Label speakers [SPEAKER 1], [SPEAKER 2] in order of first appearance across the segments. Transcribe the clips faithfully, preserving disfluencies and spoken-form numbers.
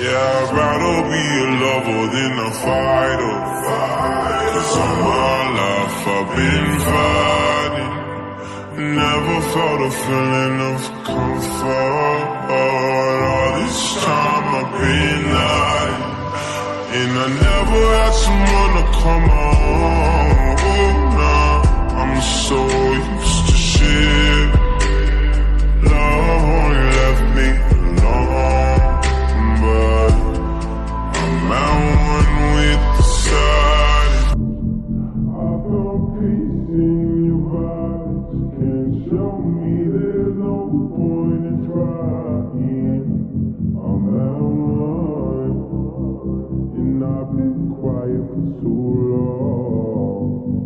[SPEAKER 1] Yeah, I'd rather be a lover than a fighter. Cause all my life I've been fighting. Never felt a feeling of comfort. All this time I've been hiding, and I never had someone to come on. Oh, nah, I'm so used to shit. Love only left me alone, but I'm at one with the silence. I found peace in your vibes. Can't show me there's no point in trying. I'm at one, and I've been quiet for too long.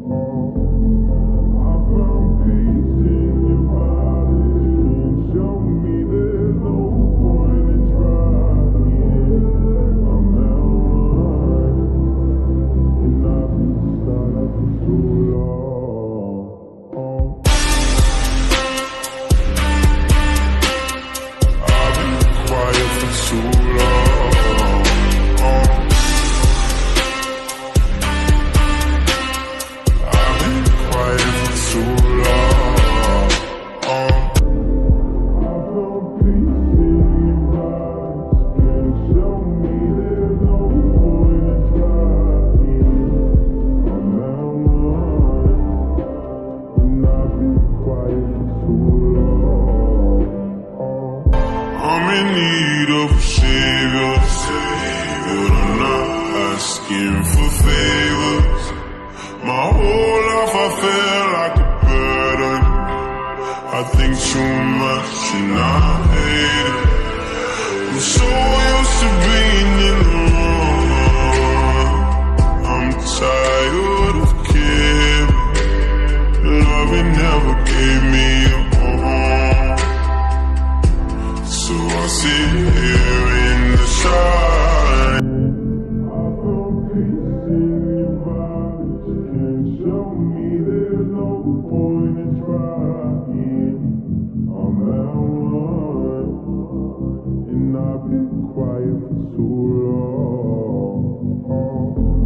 [SPEAKER 1] I found peace in your vibes. Can't show me there's no point in trying. I'm at one, and I've been silent for too long. I've been quiet for too long. I've been quiet for too long. I found peace in your vibes. Can't show me there's no point in trying. I'm at one, and I've been quiet for too long. I'm in need of a savior, but I'm not asking for favors. My whole life I feel like a burden. I think too much and I hate it. I'm so used to being in the wrong. I'm tired of caring. Loving never gave me a home. So I sit here in the shine. I found peace in your vibes. Can't show me there's no point in trying. I'm at one, and I've been quiet for too long.